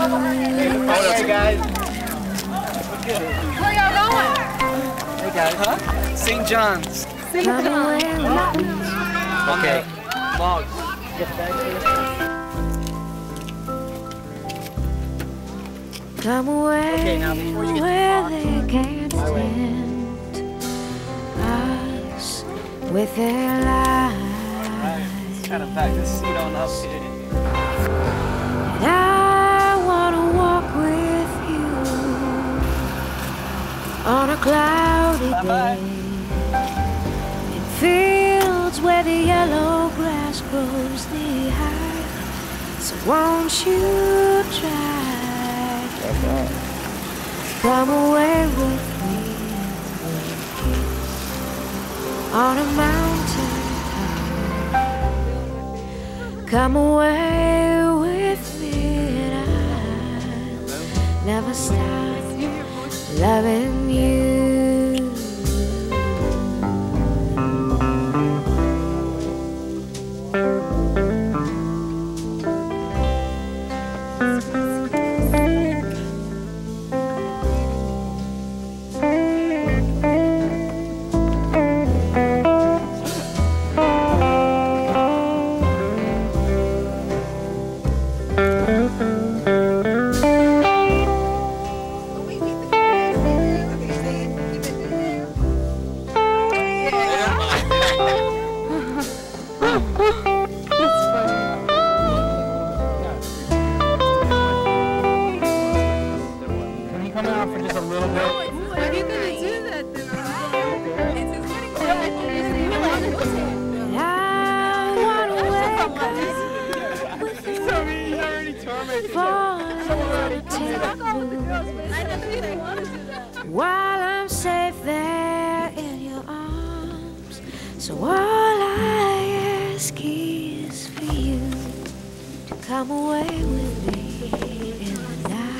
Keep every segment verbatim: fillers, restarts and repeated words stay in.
Hey guys. Where y'all going? Hey guys. Huh? Saint John's. Saint John's. Okay. Logs. Come away Okay, now before you get where to they can't tempt us with their lies. Alright, kind of back this seat on up here. And I wanna walk with you on a cloudy day in fields where the yellow grass grows knee high. So won't you try? Come away with me on a mountain high. Come away with me and I'll never stop loving you. While I'm safe there in your arms, so all I ask is for you to come away with me in the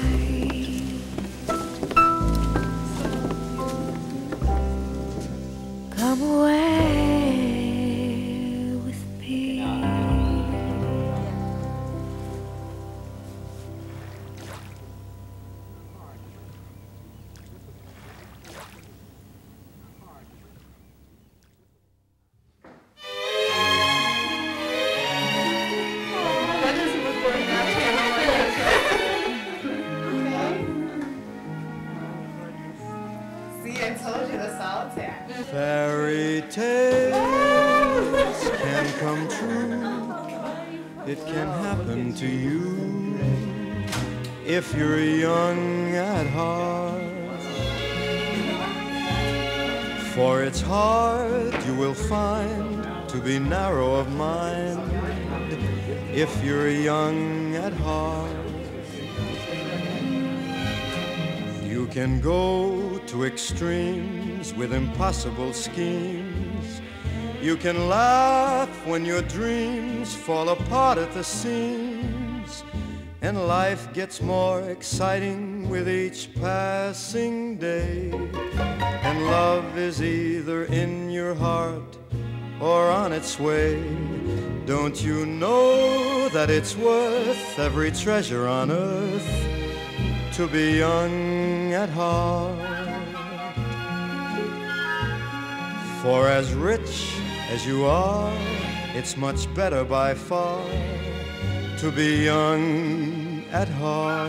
night. Come away with me. Fairy tales can come true. It can happen to you if you're young at heart. For it's hard, you will find, to be narrow of mind if you're young at heart. You can go to extremes with impossible schemes. You can laugh when your dreams fall apart at the seams. And life gets more exciting with each passing day. And love is either in your heart or on its way. Don't you know that it's worth every treasure on earth to be young at heart? For as rich as you are, it's much better by far to be young at heart.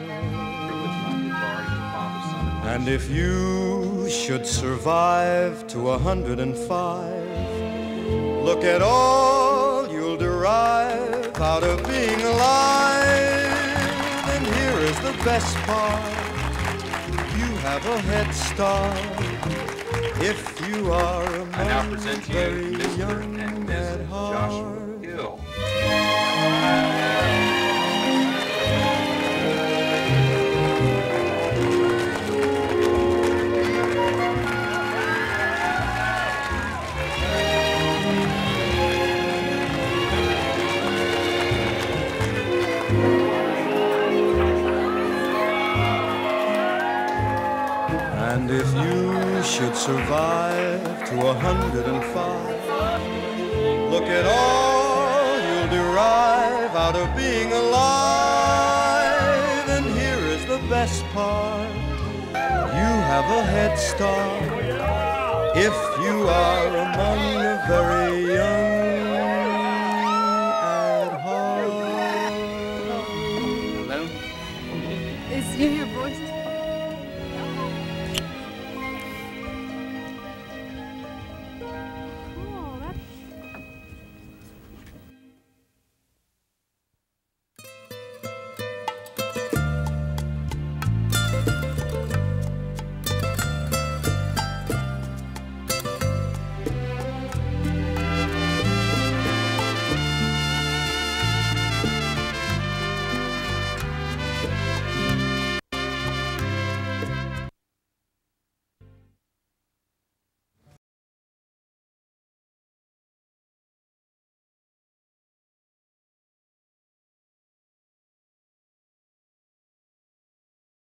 And if you should survive to a hundred and five, look at all you'll derive out of being alive. And here is the best part, you have a head start if you are a man. I now present to you very Mister young and at Missus heart. Joshua Hill. And if you should survive to a hundred and five, look at all you'll derive out of being alive. best part. You have a head start if you are among the very